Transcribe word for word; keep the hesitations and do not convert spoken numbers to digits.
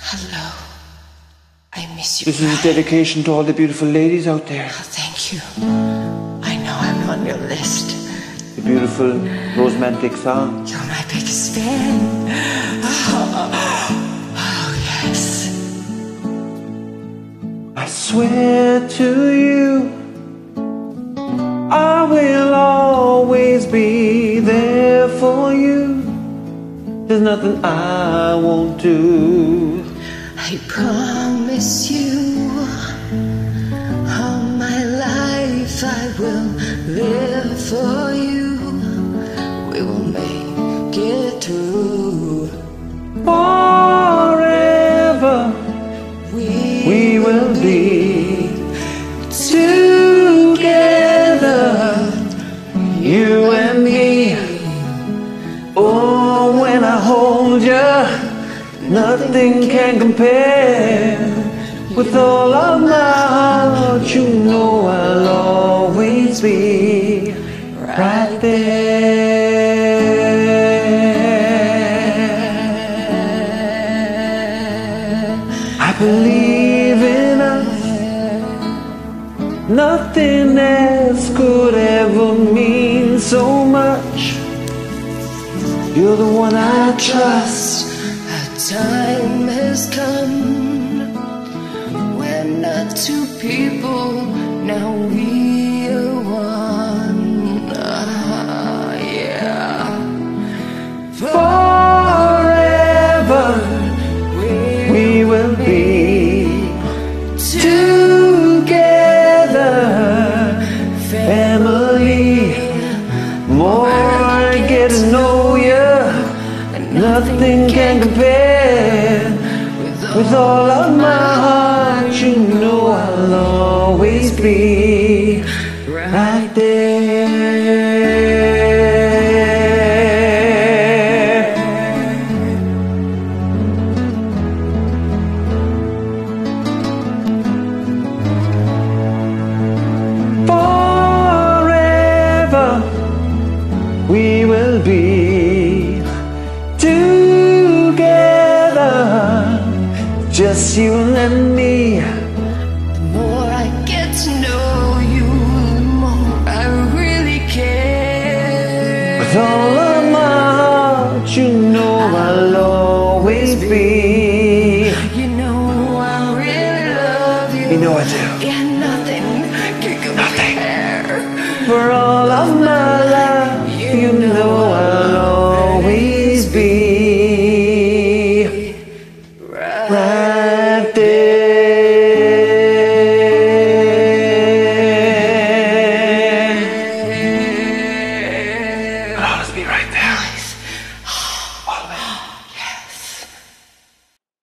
Hello. I miss you. This is a dedication to all the beautiful ladies out there. Oh, thank you. I know I'm on your list. The beautiful romantic song. You're my biggest fan. Oh, oh yes. I swear to you, I will always be there for you. There's nothing I won't do. I promise you, all my life I will live for you. We will make it through. Forever we, we will be together, you and me. Oh, when I hold you, nothing can compare. With all of my heart, you know I'll always be right there. I believe in us. Nothing else could ever mean so much. You're the one I trust. Our time has come. We're not two people, now we are one. Ah, yeah. Forever we will be together, family. More I get to know you, nothing can compare. With all of my heart, you know I'll always be right there. Forever we will be together, just you and me. The more I get to know you, the more I really care. With all of my heart, you know I'll always be. You know I really love you. You know I do. Yeah, nothing can compare. For all of my life, you know I'll always be right.